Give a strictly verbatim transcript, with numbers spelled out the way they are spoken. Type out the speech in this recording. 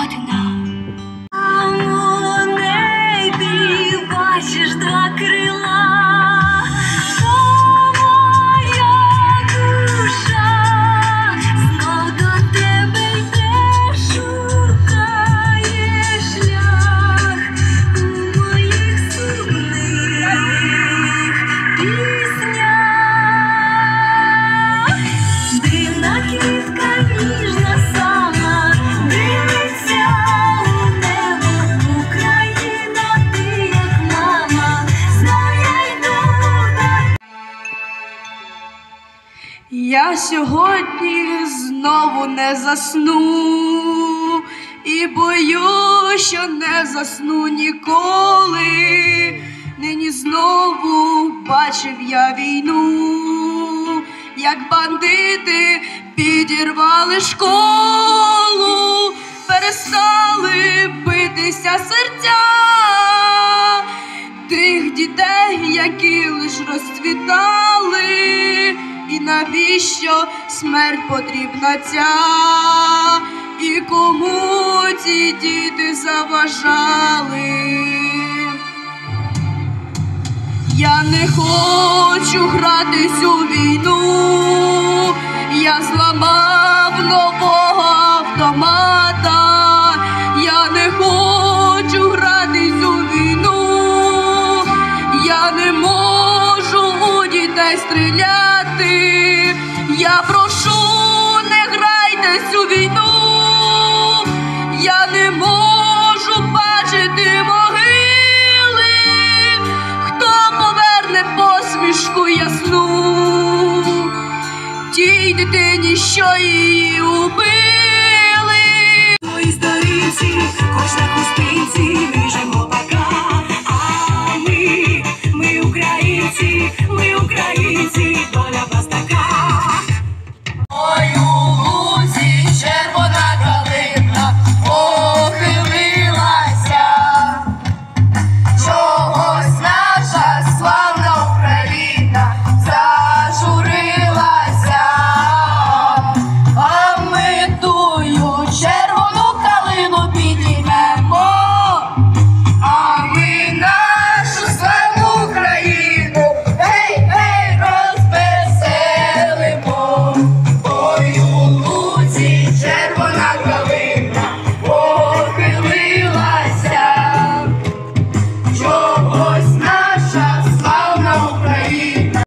Ягодина. А у небі бачиш два крила, то моя душа знов до тебе йде, шукає шлях у моїх сумних піснях. Дивна квітка ніжна сама дивиться у небо. Україна, ти як мама, знай, я йду до. Я сьогодні знову не засну, і боюсь, що не засну ніколи. Нині знову бачив я війну, як бандити підірвали школу, перестали битися серця тих дітей, які лиш розцвітали. І навіщо смерть потрібна ця? І кому ці діти заважали? Я не хочу гратись у війну, я зламав нового автомата. Я не хочу гратись у війну, я не можу у дітей стріляти. Я прошу, не грайтесь у війну, я не можу бачити могили. Хто поверне посмішку ясну тій дитині, що її убили? Твої сторінці, хоч на хустинці, вижимо пока. А ми, ми українці, ми українці, доля в нас така. Ой, у лузі червона калина похилилася, чогось наша славна Україна зажурилася. А ми тую червону калину підіймемо, а ми нашу славну Україну, гей, гей, розвеселимо. Ой, у лузі червона